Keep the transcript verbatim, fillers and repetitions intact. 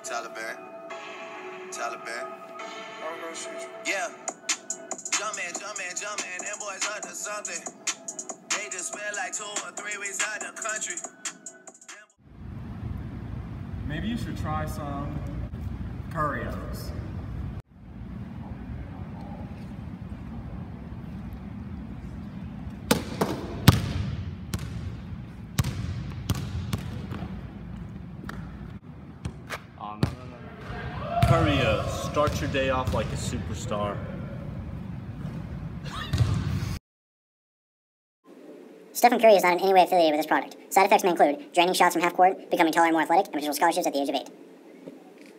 Taliban. Taliban. I'm gonna shoot you. Yeah. Jumpin', jumpin', jumpin', them boys up to something. They just spent like two or three weeks out the country. Maybe you should try some Curryos. Oh, no, no, no. Curryos, start your day off like a superstar. Stephen Curry is not in any way affiliated with this product. Side effects may include draining shots from half court, becoming taller and more athletic, and potential scholarships at the age of eight.